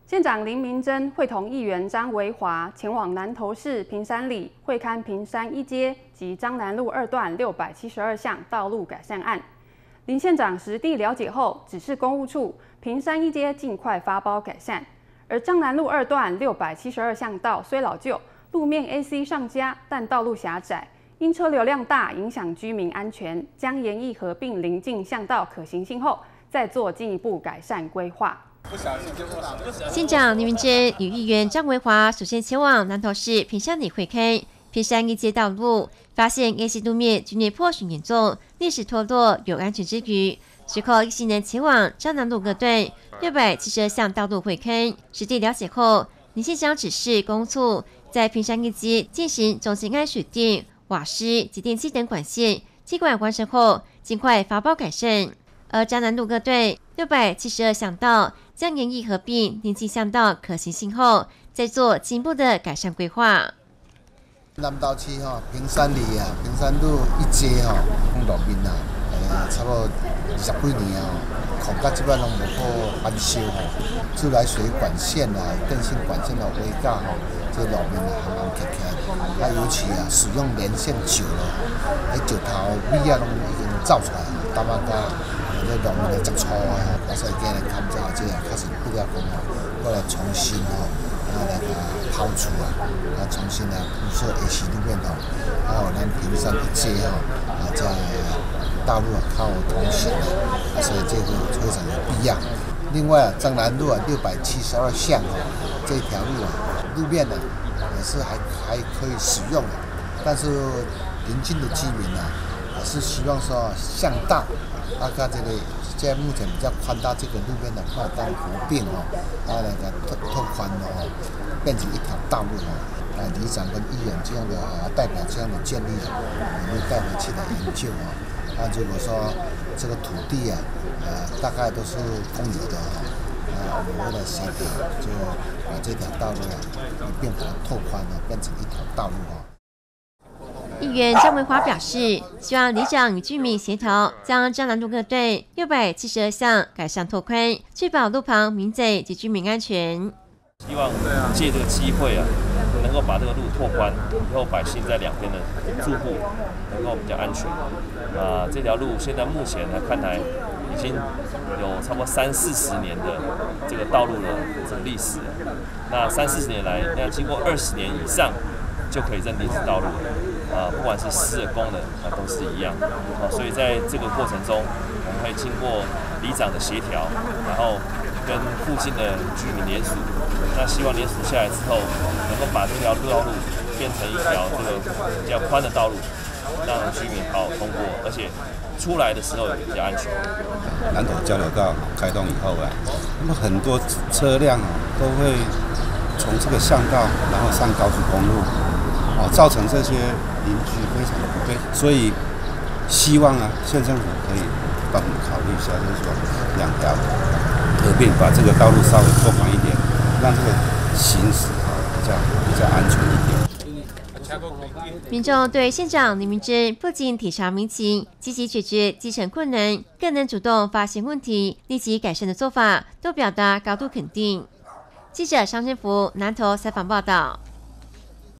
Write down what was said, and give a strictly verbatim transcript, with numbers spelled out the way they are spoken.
县长林明珍会同议员张维华前往南投市平山里会勘平山一街及彰南路二段六百七十二项道路改善案。林县长实地了解后，指示公务处平山一街尽快发包改善。而彰南路二段六百七十二巷道虽老旧，路面 A C 上佳，但道路狭窄，因车流量大，影响居民安全，将研议合并邻近巷道可行性后，再做进一步改善规划。 县长林明珍与议员张维华首先前往南投市平山里会勘平山一街道路，发现 A C 路面剧烈破损严重，历史脱落，有安全之虞。随后一行人前往彰南路各段六百七十二项道路会勘，实地了解后，林县长指示公处在平山一街进行中心安水电、瓦斯及电器等管线接管完成后，尽快发包改善。而彰南路各段六百七十二巷道将研议合并邻近巷道可行性后，再做进一步的改善规划。 南投区吼平山里啊，平山路一街吼，讲路面啊，诶，差不多二十几年哦，孔到即摆拢无好翻修吼，自来水管线啊、电信管线啊、维架吼，这路面啊行行起起，啊尤其啊使用年限久了，迄石头尾啊拢已经造出来了，大马家。 这路面来接触啊，啊所以今日看这这开始不了讲哦，过来重新哦，啊来个抛除啊，啊重新来铺设 A C 路面哦，还有咱平山一街哦，啊在道路啊靠通行啊，所以这个非常有必要。另外啊，彰南路啊六百七十二巷哦，这一条路啊路面呢也是还还可以使用的，但是邻近的居民啊，也是希望说巷道。 啊，甲这个现在目前比较宽大这个路面的话，当合并哦，啊那个拓拓宽哦，变成一条道路哦。啊，里长跟议员这样的啊代表这样的建议，我们带回去来研究哦。啊，如果说这个土地啊，呃，大概都是公有的哦，啊，我们为了协调，就把这条道路啊，一并把它拓宽了，变成一条道路哦。 议员张维华表示，希望里长与居民协调，将彰南路各段六百七十二项改善拓宽，确保路旁民宅及居民安全。 希望借这个机会啊，能够把这个路拓宽，以后百姓在两边的住户能够比较安全。啊，这条路现在目前来看来，已经有差不多三四十年的这个道路的这个历史了。那三四十年来，那经过二十年以上，就可以认定是道路了。 啊，不管是私的、公的，啊，都是一样。啊，所以在这个过程中，我们会经过里长的协调，然后跟附近的居民联署。那希望联署下来之后，能够把这条道路变成一条这个比较宽的道路，让居民好好通过，而且出来的时候也比较安全。 南投交流道开通以后啊，那么很多车辆啊都会从这个巷道，然后上高速公路。 哦，造成这些邻居非常的不便，所以希望啊，县政府可以帮我们考虑一下，就是说两条合并，把这个道路稍微拓宽一点，让这个行驶啊比较比较安全一点。 民众对县长林明珍不仅体察民情，积极解决基层困难，更能主动发现问题、立即改善的做法，都表达高度肯定。记者商振福南投采访报道。